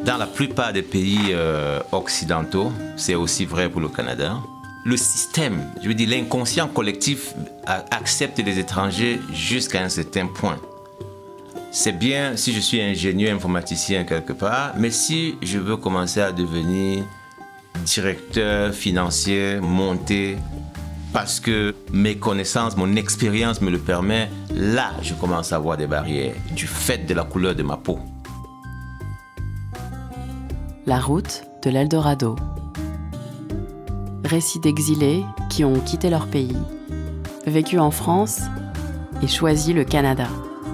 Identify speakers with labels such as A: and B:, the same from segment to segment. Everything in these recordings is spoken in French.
A: Dans la plupart des pays occidentaux, c'est aussi vrai pour le Canada, le système, je veux dire l'inconscient collectif accepte les étrangers jusqu'à un certain point. C'est bien si je suis ingénieur informaticien quelque part, mais si je veux commencer à devenir directeur financier, monter, parce que mes connaissances, mon expérience me le permet, là je commence à avoir des barrières du fait de la couleur de ma peau.
B: La route de l'Eldorado. Récits d'exilés qui ont quitté leur pays, vécu en France et choisi le Canada.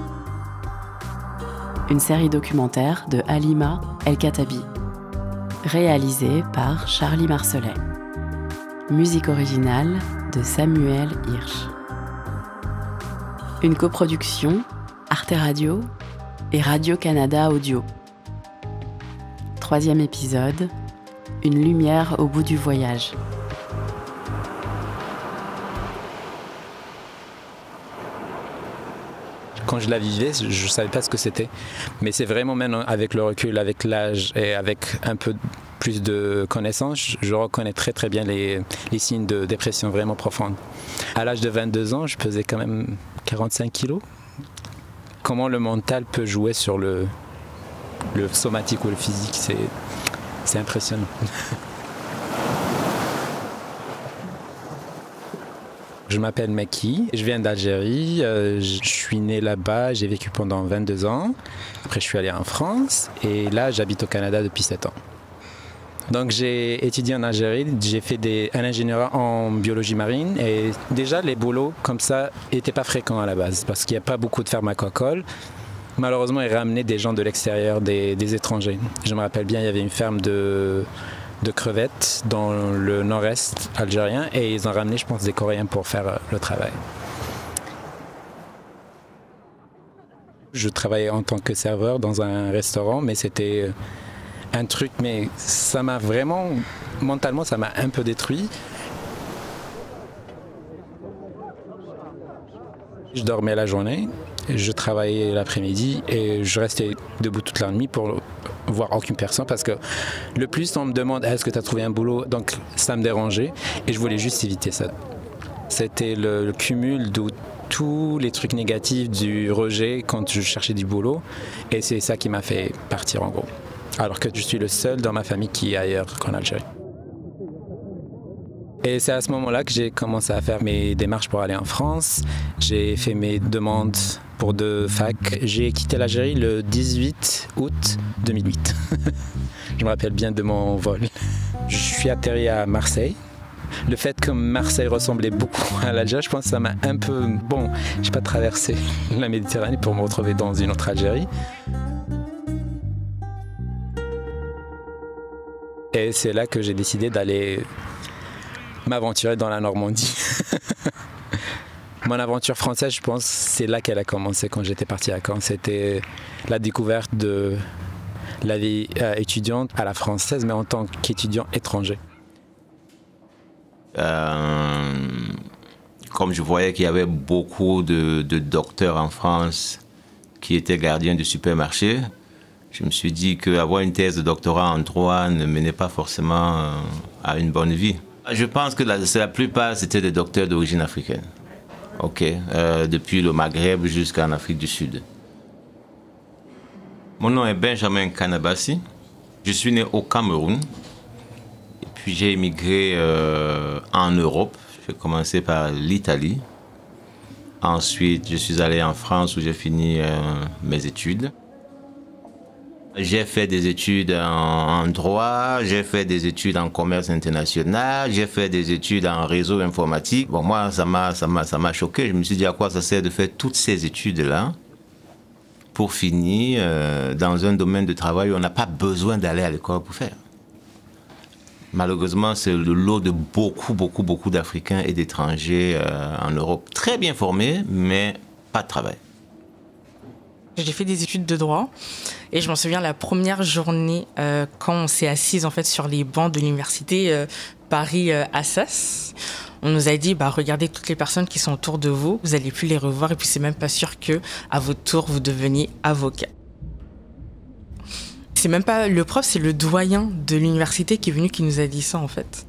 B: Une série documentaire de Halima El-Khattabi, réalisée par Charlie Marcelet. Musique originale de Samuel Hirsch. Une coproduction Arte Radio et Radio-Canada Audio. 3e épisode, une lumière au bout du voyage.
C: Quand je la vivais, je ne savais pas ce que c'était. Mais c'est vraiment maintenant, avec le recul, avec l'âge et avec un peu plus de connaissances, je reconnais très très bien les signes de dépression vraiment profonde. À l'âge de 22 ans, je pesais quand même 45 kilos. Comment le mental peut jouer sur le somatique ou le physique, c'est impressionnant. Je m'appelle Meki, je viens d'Algérie, je suis né là-bas, j'ai vécu pendant 22 ans. Après je suis allé en France et là j'habite au Canada depuis 7 ans. Donc j'ai étudié en Algérie, j'ai fait un ingénieur en biologie marine et déjà les boulots comme ça n'étaient pas fréquents à la base parce qu'il n'y a pas beaucoup de fermes aquacoles. Malheureusement ils ramenaient des gens de l'extérieur, des étrangers. Je me rappelle bien, il y avait une ferme de crevettes dans le nord-est algérien et ils ont ramené, je pense, des Coréens pour faire le travail. Je travaillais en tant que serveur dans un restaurant, mais c'était un truc, mais ça m'a vraiment, mentalement, ça m'a un peu détruit. Je dormais la journée, je travaillais l'après-midi et je restais debout toute la nuit pour voir aucune personne parce que le plus on me demande est-ce que tu as trouvé un boulot, donc ça me dérangeait et je voulais juste éviter ça. C'était le cumul de tous les trucs négatifs du rejet quand je cherchais du boulot et c'est ça qui m'a fait partir en gros. Alors que je suis le seul dans ma famille qui est ailleurs qu'en Algérie. Et c'est à ce moment-là que j'ai commencé à faire mes démarches pour aller en France. J'ai fait mes demandes pour 2 facs. J'ai quitté l'Algérie le 18 août 2008. Je me rappelle bien de mon vol. Je suis atterri à Marseille. Le fait que Marseille ressemblait beaucoup à l'Algérie, je pense que ça m'a un peu... Bon, je n'ai pas traversé la Méditerranée pour me retrouver dans une autre Algérie. Et c'est là que j'ai décidé d'aller m'aventurer dans la Normandie. Mon aventure française, je pense, c'est là qu'elle a commencé quand j'étais parti à Caen. C'était la découverte de la vie étudiante à la française, mais en tant qu'étudiant étranger.
A: Comme je voyais qu'il y avait beaucoup de docteurs en France qui étaient gardiens de supermarchés, je me suis dit qu'avoir une thèse de doctorat en droit ne menait pas forcément à une bonne vie. Je pense que la plupart, c'était des docteurs d'origine africaine. Depuis le Maghreb jusqu'en Afrique du Sud. Mon nom est Benjamin Kanabassi. Je suis né au Cameroun. Et puis j'ai émigré en Europe. J'ai commencé par l'Italie. Ensuite, je suis allé en France où j'ai fini mes études. J'ai fait des études en droit, j'ai fait des études en commerce international, j'ai fait des études en réseau informatique. Bon, moi, ça m'a choqué. Je me suis dit à quoi ça sert de faire toutes ces études-là pour finir dans un domaine de travail où on n'a pas besoin d'aller à l'école pour faire. Malheureusement, c'est le lot de beaucoup d'Africains et d'étrangers en Europe. Très bien formés, mais pas de travail.
D: J'ai fait des études de droit et je m'en souviens la première journée quand on s'est assise en fait sur les bancs de l'université Paris-Assas. On nous a dit regardez toutes les personnes qui sont autour de vous, vous n'allez plus les revoir et puis c'est même pas sûr que à votre tour vous deveniez avocat. C'est même pas le prof, c'est le doyen de l'université qui est venu qui nous a dit ça en fait.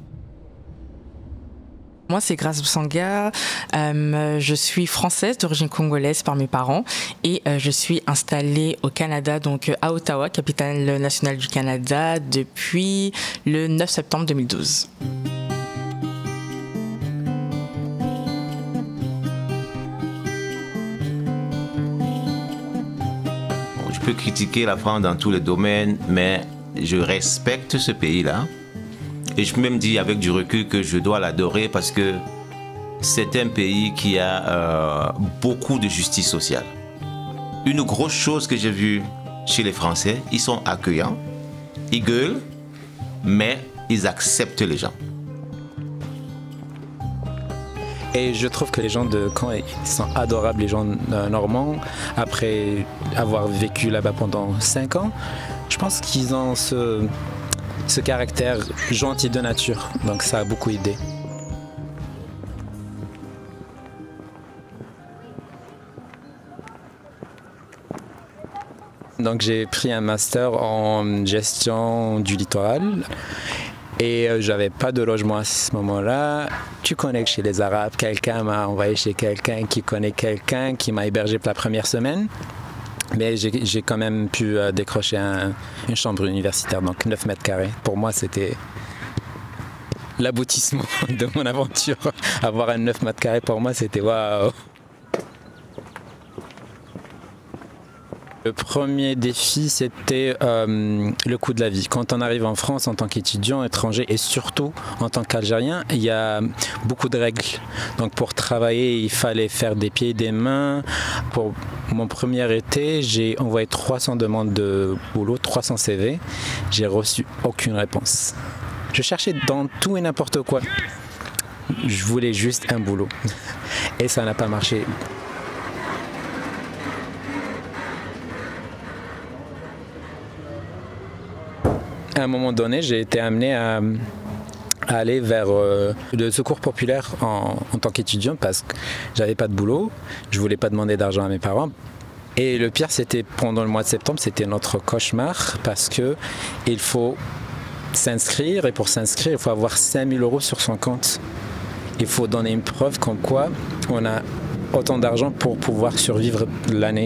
D: Moi, c'est Grace Boussanga. Je suis française d'origine congolaise par mes parents et je suis installée au Canada, donc à Ottawa, capitale nationale du Canada, depuis le 9 septembre 2012.
A: Je peux critiquer la France dans tous les domaines, mais je respecte ce pays-là. Et je peux même dire avec du recul que je dois l'adorer parce que c'est un pays qui a beaucoup de justice sociale. Une grosse chose que j'ai vue chez les Français, ils sont accueillants, ils gueulent, mais ils acceptent les gens.
C: Et je trouve que les gens de Caen ils sont adorables, les gens normands. Après avoir vécu là-bas pendant 5 ans, je pense qu'ils ont ce caractère gentil de nature. Donc ça a beaucoup aidé. Donc j'ai pris un master en gestion du littoral. Et j'avais pas de logement à ce moment-là. Tu connais que chez les Arabes, quelqu'un m'a envoyé chez quelqu'un qui connaît quelqu'un qui m'a hébergé pour la première semaine. Mais j'ai quand même pu décrocher une chambre universitaire, donc 9 mètres carrés. Pour moi, c'était l'aboutissement de mon aventure. Avoir un 9 mètres carrés, pour moi, c'était waouh. Le premier défi, c'était le coût de la vie. Quand on arrive en France en tant qu'étudiant étranger et surtout en tant qu'Algérien, il y a beaucoup de règles. Donc pour travailler, il fallait faire des pieds et des mains. Pour mon premier été, j'ai envoyé 300 demandes de boulot, 300 CV. J'ai reçu aucune réponse. Je cherchais dans tout et n'importe quoi. Je voulais juste un boulot. Et ça n'a pas marché. À un moment donné, j'ai été amené à aller vers le secours populaire en tant qu'étudiant parce que j'avais pas de boulot, je voulais pas demander d'argent à mes parents. Et le pire, c'était pendant le mois de septembre, c'était notre cauchemar parce que il faut s'inscrire et pour s'inscrire, il faut avoir 5 000 € sur son compte. Il faut donner une preuve comme quoi on a autant d'argent pour pouvoir survivre l'année.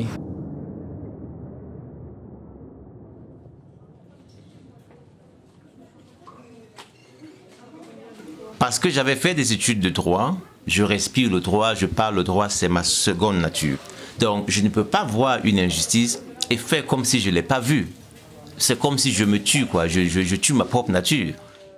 A: Parce que j'avais fait des études de droit, je respire le droit, je parle le droit, c'est ma seconde nature. Donc je ne peux pas voir une injustice et faire comme si je ne l'ai pas vue. C'est comme si je me tue, quoi. Je tue ma propre nature.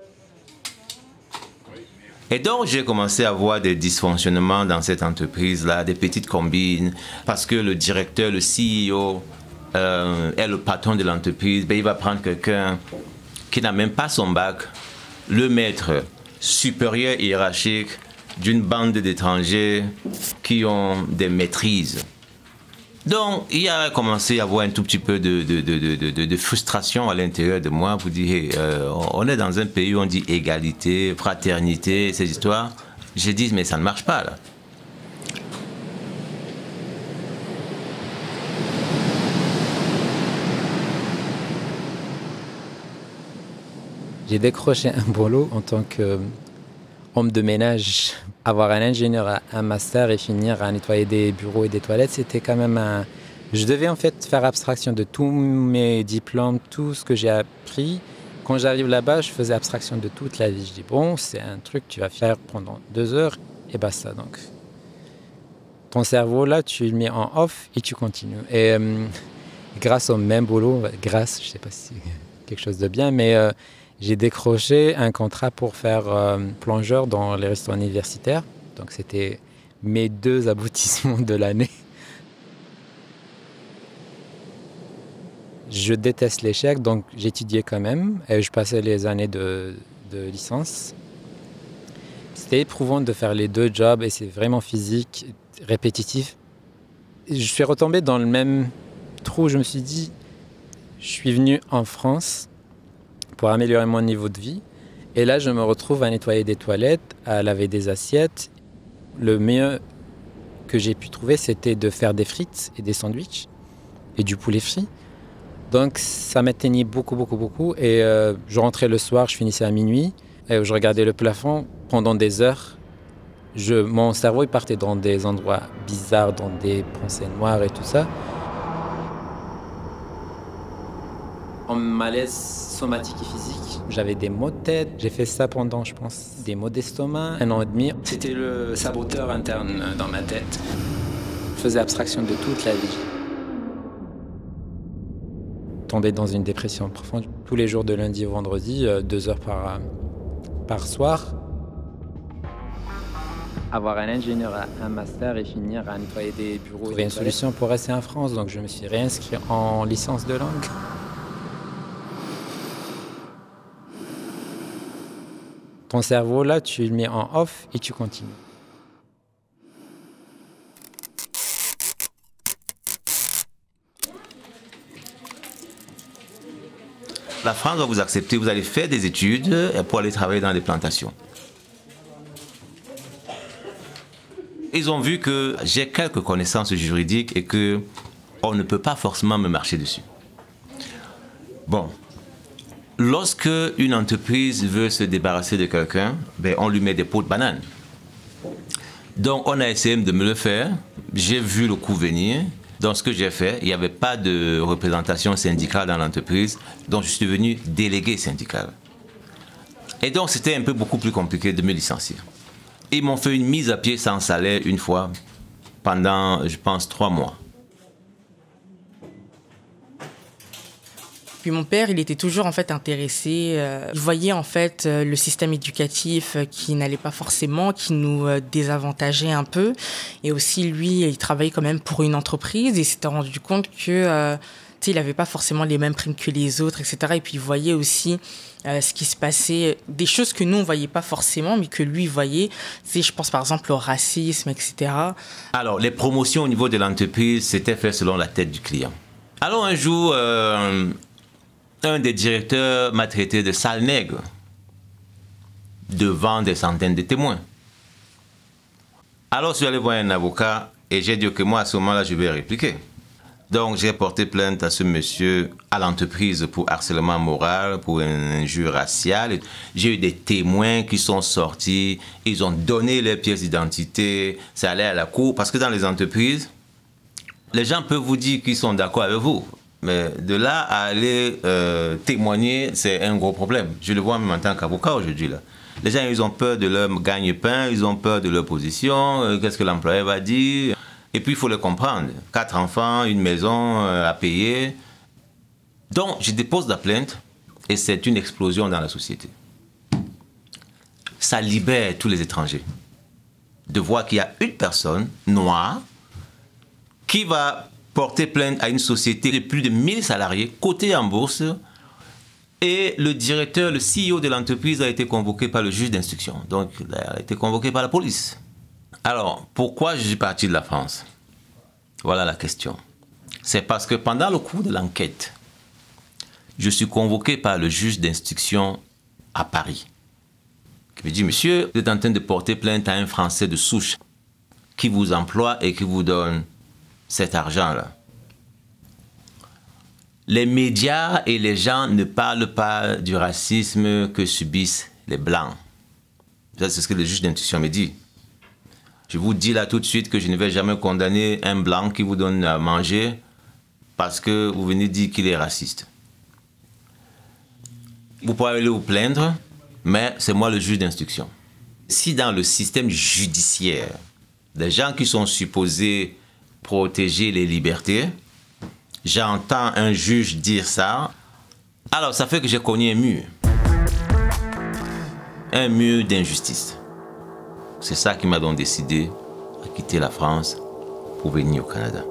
A: Et donc j'ai commencé à voir des dysfonctionnements dans cette entreprise-là, des petites combines, parce que le directeur, le CEO, est le patron de l'entreprise, ben, il va prendre quelqu'un qui n'a même pas son bac, le mettre supérieur hiérarchique d'une bande d'étrangers qui ont des maîtrises. Donc, il a commencé à avoir un tout petit peu de frustration à l'intérieur de moi pour dire hey, on est dans un pays où on dit égalité, fraternité, ces histoires. J'ai dit, mais ça ne marche pas là.
C: J'ai décroché un boulot en tant qu'homme de ménage. Avoir un ingénieur, un master et finir à nettoyer des bureaux et des toilettes, c'était quand même un... Je devais en fait faire abstraction de tous mes diplômes, tout ce que j'ai appris. Quand j'arrive là-bas, je faisais abstraction de toute la vie. Je dis, bon, c'est un truc que tu vas faire pendant 2 heures et basta. Donc, ton cerveau, là, tu le mets en off et tu continues. Et grâce au même boulot, grâce, je ne sais pas si c'est quelque chose de bien, mais... j'ai décroché un contrat pour faire plongeur dans les restaurants universitaires. Donc c'était mes 2 aboutissements de l'année. Je déteste l'échec, donc j'étudiais quand même. Et je passais les années de licence. C'était éprouvant de faire les 2 jobs et c'est vraiment physique, répétitif. Je suis retombé dans le même trou. Je me suis dit, je suis venu en France pour améliorer mon niveau de vie. Et là, je me retrouve à nettoyer des toilettes, à laver des assiettes. Le mieux que j'ai pu trouver, c'était de faire des frites et des sandwichs et du poulet frit. Donc ça m'éteignait beaucoup, beaucoup, beaucoup. Et je rentrais le soir, je finissais à minuit. Et je regardais le plafond pendant des heures. Mon cerveau il partait dans des endroits bizarres, dans des pensées noires et tout ça. En malaise somatique et physique, j'avais des maux de tête. J'ai fait ça pendant, je pense, des maux d'estomac, 1 an et demi. C'était le saboteur interne dans ma tête. Je faisais abstraction de toute la vie. Tombé dans une dépression profonde. Tous les jours de lundi au vendredi, 2 heures par soir. Avoir un ingénieur, un master et finir à nettoyer des bureaux. Trouver une solution pour rester en France, donc je me suis réinscrit en licence de langue. Ton cerveau, là, tu le mets en off et tu continues.
A: La France va vous accepter, vous allez faire des études pour aller travailler dans des plantations. Ils ont vu que j'ai quelques connaissances juridiques et qu'on ne peut pas forcément me marcher dessus. Bon, lorsque une entreprise veut se débarrasser de quelqu'un, on lui met des pots de banane. Donc on a essayé de me le faire, j'ai vu le coup venir. Donc ce que j'ai fait, il n'y avait pas de représentation syndicale dans l'entreprise, donc je suis devenu délégué syndical. Et donc c'était un peu beaucoup plus compliqué de me licencier. Ils m'ont fait une mise à pied sans salaire une fois, pendant, je pense, 3 mois.
D: Puis mon père, il était toujours en fait intéressé. Il voyait en fait le système éducatif qui n'allait pas forcément, qui nous désavantageait un peu. Et aussi, lui, il travaillait quand même pour une entreprise et il s'était rendu compte que il n'avait pas forcément les mêmes primes que les autres, etc. Et puis il voyait aussi ce qui se passait, des choses que nous, on ne voyait pas forcément, mais que lui voyait. Je pense par exemple au racisme, etc.
A: Alors, les promotions au niveau de l'entreprise, c'était fait selon la tête du client. Alors un jour, un des directeurs m'a traité de sale nègre devant des centaines de témoins. Alors je suis allé voir un avocat et j'ai dit que moi, à ce moment-là, je vais répliquer. Donc j'ai porté plainte à ce monsieur, à l'entreprise pour harcèlement moral, pour une injure raciale. J'ai eu des témoins qui sont sortis, ils ont donné leurs pièces d'identité, ça allait à la cour. Parce que dans les entreprises, les gens peuvent vous dire qu'ils sont d'accord avec vous. Mais de là à aller témoigner, c'est un gros problème. Je le vois même en tant qu'avocat aujourd'hui, là. Les gens, ils ont peur de leur gagne-pain, ils ont peur de leur position, qu'est-ce que l'employeur va dire. Et puis, il faut le comprendre. 4 enfants, une maison à payer. Donc, je dépose la plainte et c'est une explosion dans la société. Ça libère tous les étrangers de voir qu'il y a une personne noire qui va porter plainte à une société de plus de 1000 salariés, cotée en bourse. Et le directeur, le CEO de l'entreprise a été convoqué par le juge d'instruction. Donc, il a été convoqué par la police. Alors, pourquoi je suis parti de la France? Voilà la question. C'est parce que pendant le cours de l'enquête, je suis convoqué par le juge d'instruction à Paris. Qui me dit, monsieur, vous êtes en train de porter plainte à un Français de souche qui vous emploie et qui vous donne cet argent-là. Les médias et les gens ne parlent pas du racisme que subissent les Blancs. C'est ce que le juge d'instruction me dit. Je vous dis là tout de suite que je ne vais jamais condamner un Blanc qui vous donne à manger parce que vous venez dire qu'il est raciste. Vous pouvez aller vous plaindre, mais c'est moi le juge d'instruction. Si dans le système judiciaire, des gens qui sont supposés protéger les libertés, j'entends un juge dire ça, alors ça fait que j'ai connu un mur d'injustice. C'est ça qui m'a donc décidé à quitter la France pour venir au Canada.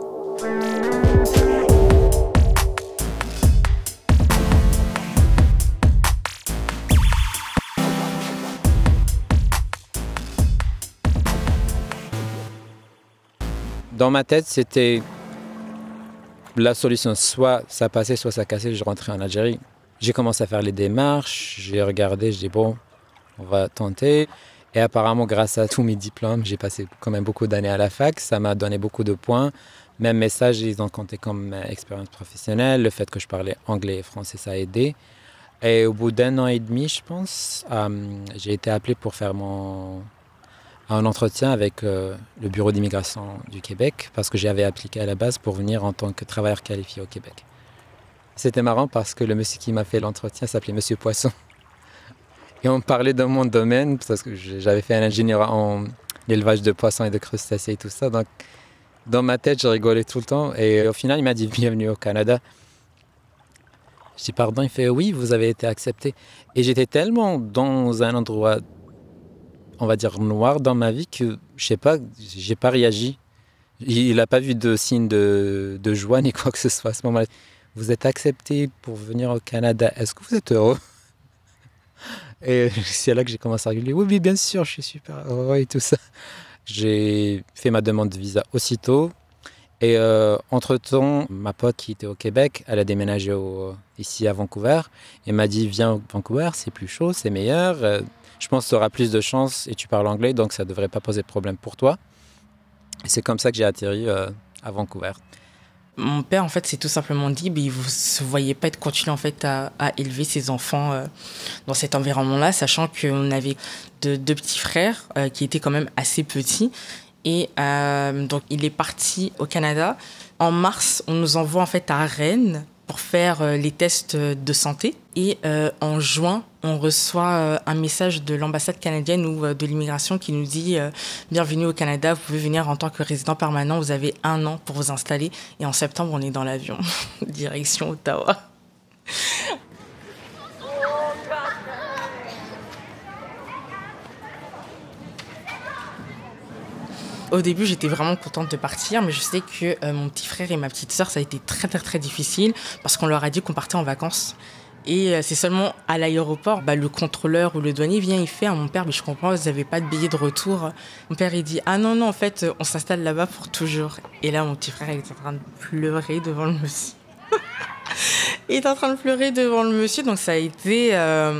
C: Dans ma tête, c'était la solution, soit ça passait, soit ça cassait, je rentrais en Algérie. J'ai commencé à faire les démarches, j'ai regardé, je dis bon, on va tenter. Et apparemment, grâce à tous mes diplômes, j'ai passé quand même beaucoup d'années à la fac, ça m'a donné beaucoup de points Même message, ils ont compté comme expérience professionnelle. Le fait que je parlais anglais et français, ça a aidé. Et au bout d'1 an et demi, je pense, j'ai été appelé pour faire un entretien avec le Bureau d'immigration du Québec parce que j'avais appliqué à la base pour venir en tant que travailleur qualifié au Québec. C'était marrant parce que le monsieur qui m'a fait l'entretien s'appelait Monsieur Poisson. Et on parlait de mon domaine parce que j'avais fait un ingénieur en élevage de poissons et de crustacés et tout ça. Donc, dans ma tête, je rigolais tout le temps. Et au final, il m'a dit « Bienvenue au Canada ». Je dis « Pardon ». Il fait « Oui, vous avez été accepté ». Et j'étais tellement dans un endroit, on va dire, noir dans ma vie que, je sais pas, j'ai pas réagi. Il n'a pas vu de signe de joie ni quoi que ce soit à ce moment-là. Vous êtes accepté pour venir au Canada. Est-ce que vous êtes heureux? Et c'est là que j'ai commencé à rigoler. Oui, oui, bien sûr, je suis super heureux et tout ça. J'ai fait ma demande de visa aussitôt. Et entre-temps, ma pote qui était au Québec, elle a déménagé ici à Vancouver. Et m'a dit, viens à Vancouver, c'est plus chaud, c'est meilleur. Je pense que tu auras plus de chance et tu parles anglais, donc ça ne devrait pas poser de problème pour toi. Et c'est comme ça que j'ai atterri à Vancouver.
D: Mon père, en fait, s'est tout simplement dit, il ne se voyait pas être continué en fait, à élever ses enfants dans cet environnement-là, sachant qu'on avait deux petits frères qui étaient quand même assez petits. Et donc, il est parti au Canada. En mars, on nous envoie en fait à Rennes pour faire les tests de santé. Et en juin, on reçoit un message de l'ambassade canadienne ou de l'immigration qui nous dit « Bienvenue au Canada, vous pouvez venir en tant que résident permanent, vous avez 1 an pour vous installer. » Et en septembre, on est dans l'avion, direction Ottawa. Au début, j'étais vraiment contente de partir, mais je sais que mon petit frère et ma petite sœur, ça a été très, très, très difficile parce qu'on leur a dit qu'on partait en vacances. Et c'est seulement à l'aéroport, le contrôleur ou le douanier vient, il fait à mon père, mais je comprends, vous n'avez pas de billet de retour. Mon père, il dit, ah non, en fait, on s'installe là-bas pour toujours. Et là, mon petit frère, il est en train de pleurer devant le monsieur. Il est en train de pleurer devant le monsieur, donc ça a été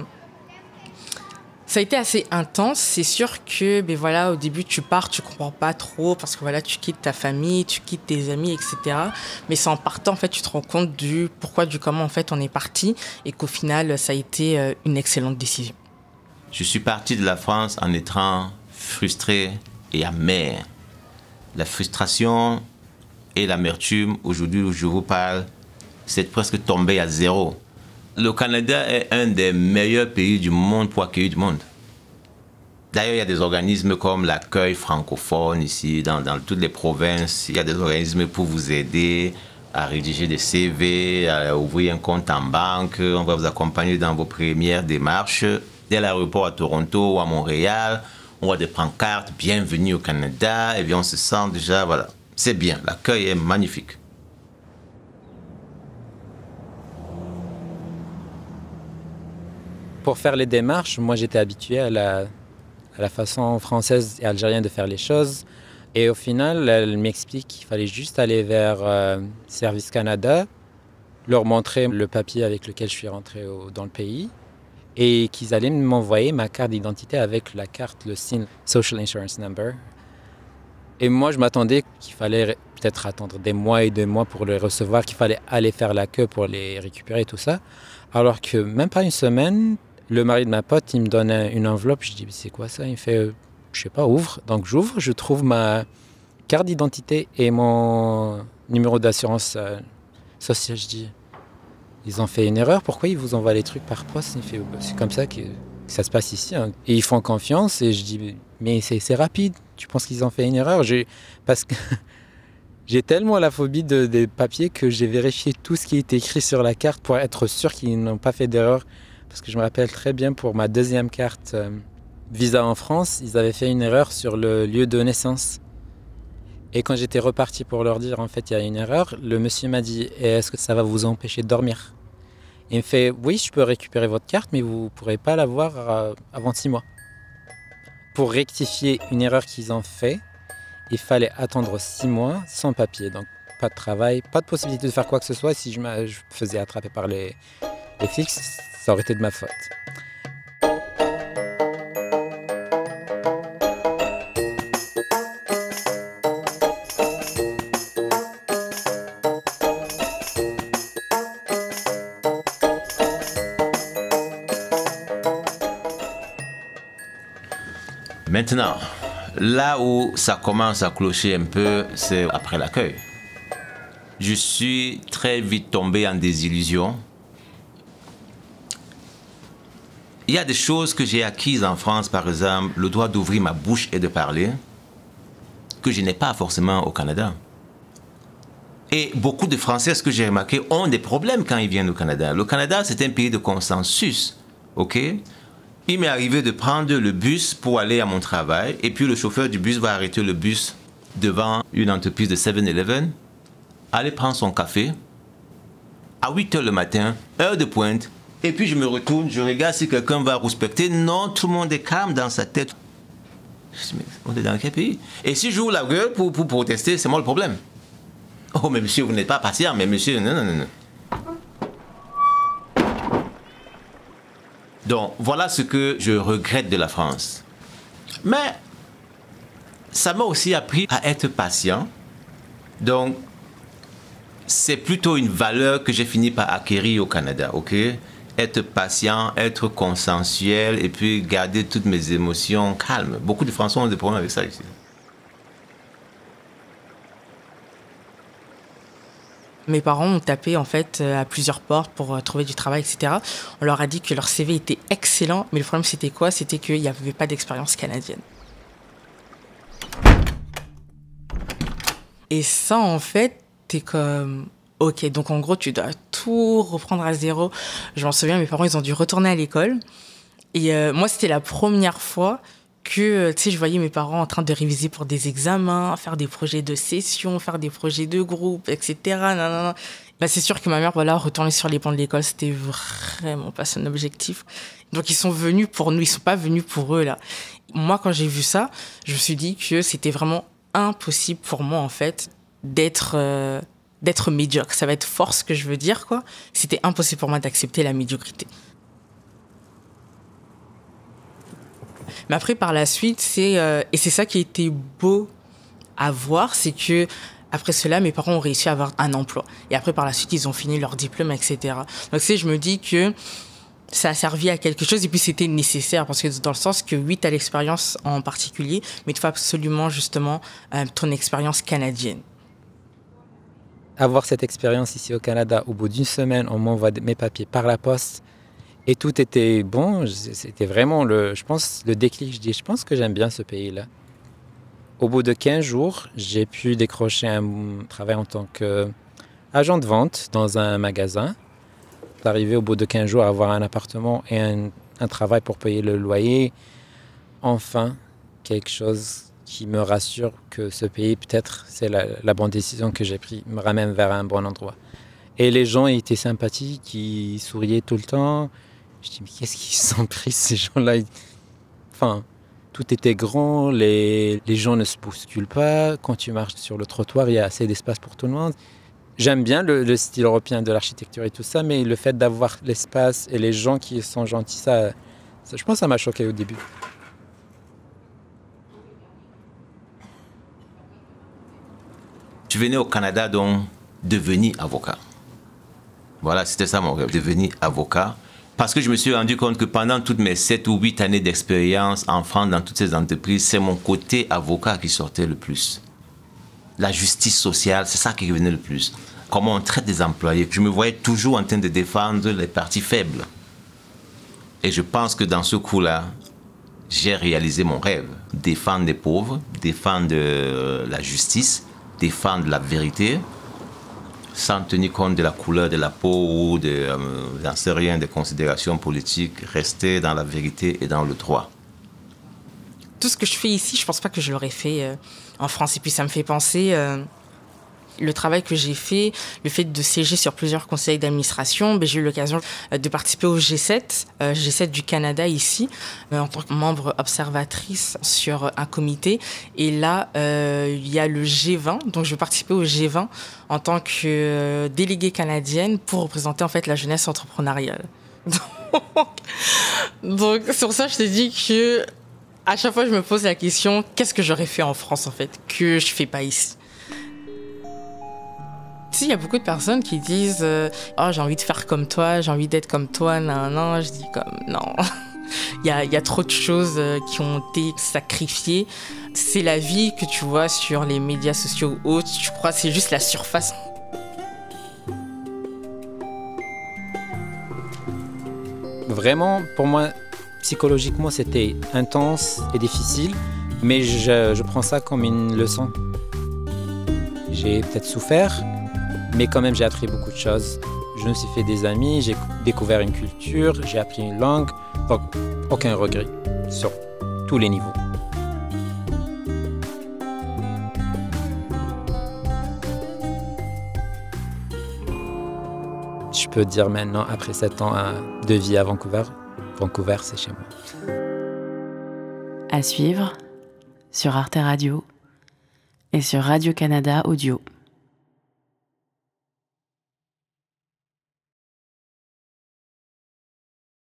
D: assez intense. C'est sûr que au début, tu pars, tu comprends pas trop parce que tu quittes ta famille, tu quittes tes amis, etc. Mais c'est en partant, en fait, tu te rends compte du pourquoi, du comment, en fait, on est parti et qu'au final, ça a été une excellente décision.
A: Je suis parti de la France en étant frustré et amer. La frustration et l'amertume, aujourd'hui où je vous parle, c'est presque tombé à zéro. Le Canada est un des meilleurs pays du monde pour accueillir du monde. D'ailleurs, il y a des organismes comme l'accueil francophone ici, dans toutes les provinces. Il y a des organismes pour vous aider à rédiger des CV, à ouvrir un compte en banque. On va vous accompagner dans vos premières démarches. Dès l'aéroport à Toronto ou à Montréal, on voit des pancartes « Bienvenue au Canada » et bien on se sent déjà, c'est bien, l'accueil est magnifique.
C: Pour faire les démarches, moi j'étais habitué à la façon française et algérienne de faire les choses. Et au final, elle m'explique qu'il fallait juste aller vers Service Canada, leur montrer le papier avec lequel je suis rentré dans le pays et qu'ils allaient m'envoyer ma carte d'identité avec la carte, le signe Social Insurance Number. Et moi, je m'attendais qu'il fallait peut-être attendre des mois et des mois pour les recevoir, qu'il fallait aller faire la queue pour les récupérer et tout ça. Alors que même pas une semaine, le mari de ma pote, il me donne une enveloppe. Je dis, c'est quoi ça? Il me fait, je sais pas, ouvre. Donc j'ouvre, je trouve ma carte d'identité et mon numéro d'assurance sociale. Je dis, ils ont fait une erreur, pourquoi ils vous envoient les trucs par poste? Il fait, c'est comme ça que ça se passe ici. Hein. Et ils font confiance et je dis, mais c'est rapide. Tu penses qu'ils ont fait une erreur? Parce que j'ai tellement la phobie des papiers que j'ai vérifié tout ce qui est écrit sur la carte pour être sûr qu'ils n'ont pas fait d'erreur. Parce que je me rappelle très bien pour ma deuxième carte Visa en France, ils avaient fait une erreur sur le lieu de naissance. Et quand j'étais reparti pour leur dire en fait il y a une erreur, le monsieur m'a dit est-ce que ça va vous empêcher de dormir? Il me fait oui, je peux récupérer votre carte mais vous ne pourrez pas l'avoir avant 6 mois. Pour rectifier une erreur qu'ils ont fait, il fallait attendre 6 mois sans papier. Donc pas de travail, pas de possibilité de faire quoi que ce soit. Si je me faisais attraper par les flics, ça aurait été de ma faute.
A: Maintenant, là où ça commence à clocher un peu, c'est après l'accueil. Je suis très vite tombé en désillusion. Il y a des choses que j'ai acquises en France, par exemple, le droit d'ouvrir ma bouche et de parler, que je n'ai pas forcément au Canada. Et beaucoup de Français, ce que j'ai remarqué, ont des problèmes quand ils viennent au Canada. Le Canada, c'est un pays de consensus, ok? Il m'est arrivé de prendre le bus pour aller à mon travail, et puis le chauffeur du bus va arrêter le bus devant une entreprise de 7-Eleven, aller prendre son café, à 8 h le matin, heure de pointe, et puis je me retourne, je regarde si quelqu'un va respecter. Non, tout le monde est calme dans sa tête. Je dis, mais on est dans quel pays? Et si j'ouvre la gueule pour protester, c'est moi le problème. Oh, mais monsieur, vous n'êtes pas patient, mais monsieur, non, non, non, non. Donc, voilà ce que je regrette de la France. Mais, ça m'a aussi appris à être patient. Donc, c'est plutôt une valeur que j'ai fini par acquérir au Canada, ok? Être patient, être consensuel et puis garder toutes mes émotions calmes. Beaucoup de Français ont des problèmes avec ça ici.
D: Mes parents ont tapé en fait à plusieurs portes pour trouver du travail, etc. On leur a dit que leur CV était excellent, mais le problème c'était quoi? C'était qu'il n'y avait pas d'expérience canadienne. Et ça, en fait, t'es comme... Ok, donc en gros, tu dois tout reprendre à zéro. Je m'en souviens, mes parents, ils ont dû retourner à l'école. Et moi, c'était la première fois que, tu sais, je voyais mes parents en train de réviser pour des examens, faire des projets de session, faire des projets de groupe, etc. Nanana. Bah, c'est sûr que ma mère, voilà, retourner sur les bancs de l'école, c'était vraiment pas son objectif. Donc, ils sont venus pour nous, ils sont pas venus pour eux, là. Moi, quand j'ai vu ça, je me suis dit que c'était vraiment impossible pour moi, en fait, d'être médiocre. Ça va être fort ce que je veux dire, quoi. C'était impossible pour moi d'accepter la médiocrité. Mais après, par la suite, et c'est ça qui a été beau à voir, c'est que après cela, mes parents ont réussi à avoir un emploi. Et après, par la suite, ils ont fini leur diplôme, etc. Donc, tu sais, je me dis que ça a servi à quelque chose et puis c'était nécessaire parce que dans le sens que oui, tu as l'expérience en particulier, mais il faut absolument, justement, ton expérience canadienne.
C: Avoir cette expérience ici au Canada, au bout d'une semaine, on m'envoie mes papiers par la poste et tout était bon. C'était vraiment, je pense, le déclic. Je pense que j'aime bien ce pays-là. Au bout de 15 jours, j'ai pu décrocher un travail en tant qu'agent de vente dans un magasin. D'arriver au bout de 15 jours à avoir un appartement et un travail pour payer le loyer. Enfin, quelque chose qui me rassure que ce pays, peut-être, c'est la bonne décision que j'ai prise, me ramène vers un bon endroit. Et les gens étaient sympathiques, ils souriaient tout le temps. Je dis, mais qu'est-ce qu'ils sont pris, ces gens-là? Enfin, tout était grand, les gens ne se bousculent pas. Quand tu marches sur le trottoir, il y a assez d'espace pour tout le monde. J'aime bien le style européen de l'architecture et tout ça, mais le fait d'avoir l'espace et les gens qui sont gentils, ça je pense que ça m'a choqué au début.
A: Je venais au Canada donc devenir avocat. Voilà, c'était ça mon rêve, devenir avocat. Parce que je me suis rendu compte que pendant toutes mes 7 ou 8 années d'expérience en France dans toutes ces entreprises, c'est mon côté avocat qui sortait le plus. La justice sociale, c'est ça qui revenait le plus. Comment on traite des employés. Je me voyais toujours en train de défendre les parties faibles. Et je pense que dans ce coup-là, j'ai réalisé mon rêve. Défendre les pauvres, défendre la justice, défendre la vérité, sans tenir compte de la couleur de la peau ou j'en sais rien, des considérations politiques, rester dans la vérité et dans le droit.
D: Tout ce que je fais ici, je pense pas que je l'aurais fait en France. Et puis ça me fait penser, le travail que j'ai fait, le fait de siéger sur plusieurs conseils d'administration, j'ai eu l'occasion de participer au G7, G7 du Canada ici, en tant que membre observatrice sur un comité. Et là, il y a le G20, donc je vais participer au G20 en tant que déléguée canadienne pour représenter en fait la jeunesse entrepreneuriale. Donc sur ça, je t'ai dit que à chaque fois, je me pose la question, qu'est-ce que j'aurais fait en France en fait, que je fais pas ici? Tu sais, il y a beaucoup de personnes qui disent oh, j'ai envie de faire comme toi, j'ai envie d'être comme toi, non, je dis comme non. Il y a trop de choses qui ont été sacrifiées. C'est la vie que tu vois sur les médias sociaux ou autres. Je crois que c'est juste la surface.
C: Vraiment, pour moi, psychologiquement, c'était intense et difficile, mais je prends ça comme une leçon. J'ai peut-être souffert, mais quand même, j'ai appris beaucoup de choses. Je me suis fait des amis, j'ai découvert une culture, j'ai appris une langue, donc aucun regret sur tous les niveaux. Je peux dire maintenant, après 7 ans de vie à Vancouver, Vancouver, c'est chez moi.
B: À suivre sur Arte Radio et sur Radio-Canada Audio.